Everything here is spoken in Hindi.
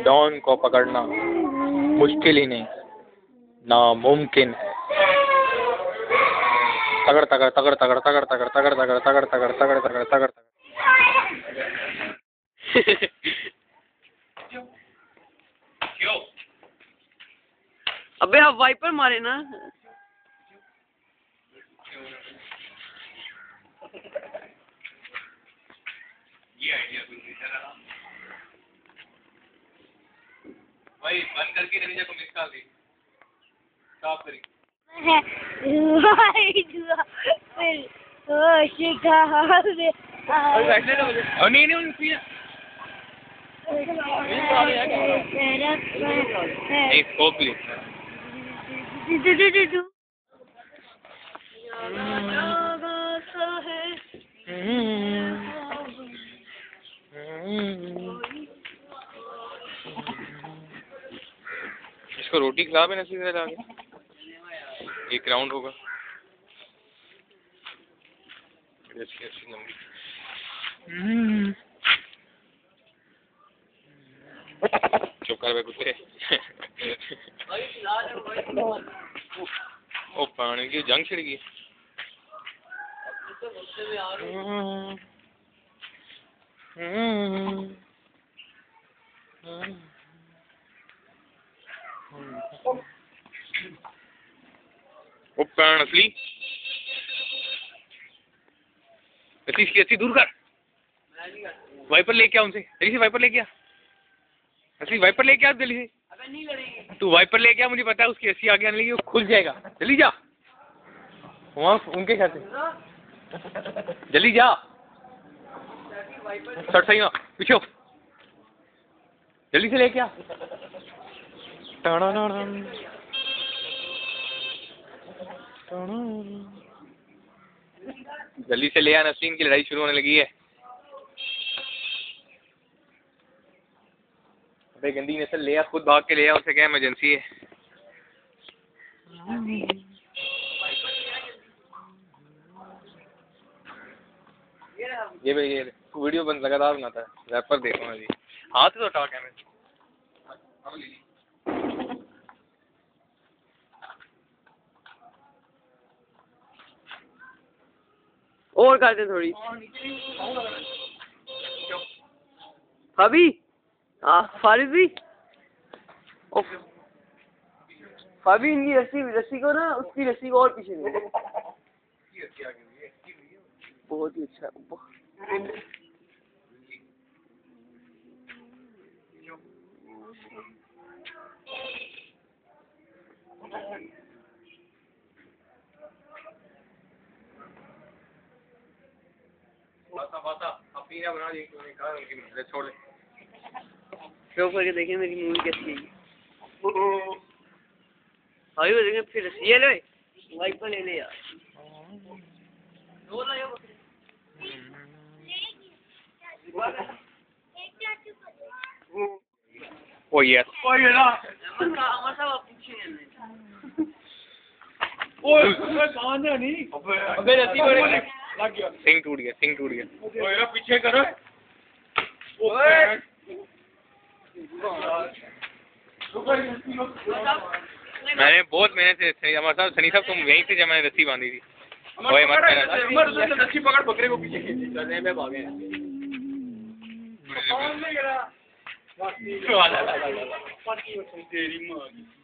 डॉन को पकड़ना मुश्किल ही नहीं, नामुमकिन है। तगड़ तगड़ तगड़ तगड़ तगड़ तगड़ तगड़ तगड़ तगड़ तगड़ तगड़ तगड़ तगड़ तगड़। अबे आप वाइपर मारे ना। ये आइडिया कुछ नहीं चला भाई, बंद करके नतीजा को मिस कर दी, साफ करी। नहीं नहीं स्कोप ली। इसको रोटी खिला भी नसीब है आगे, एक राउंड होगा। चुप कर बे कुत्ते। ओ पानी की जंग छिड़ गई। ओ प्राण असली इसकी दूर कर। वाइपर लेके आ उनसे, जल्दी से वाइपर लेके आ। असली वाइपर लेके आ जल्दी से। अबे नहीं लड़ेंगे। तू वाइपर लेके आ, मुझे पता है उसकी अस्सी आगे आने लगी, वो खुल जाएगा। जल्दी जा वहाँ उनके घर से, जल्दी जा। सर सही ना पीछे, जल्दी से लेके आ। जल्दी से ले आ, नसीम की लड़ाई शुरू होने लगी है। अबे गंदी नस्ल, ले आ, खुद भाग के ले आ, उसे क्या इमरजेंसी है। ये भाई ये वीडियो बंद लगातार बनाता है, रैपर देखो ना जी, हाथ तो हटा कैमरे। और करते थोड़ी अभी। हाँ फारिद भी अभी इनकी रस्सी को ना, उसकी रस्सी को और पीछे ले। बहुत ही अच्छा। बना दी छोड़ दे। शो करके देखिए मेरी मूवी कैसी है। अभी वो देखें फिर ये ले वाइपर ले ले यार। ओ यस ओ ये ना हमारा सब पीछे है। ओए कहां है नहीं। अबे रस्सी बड़े लग गया, सिंग टूट गया, सिंग टूट गया। ओए ना पीछे करो। ओए मैंने बहुत मेहनत से, हमारे साथ सनी साहब तुम यहीं से जब मैंने रस्सी बांधी थी। ओए मत रस्सी पकड़, बकरे को पीछे खींच चले मैं भागे। तेरी मां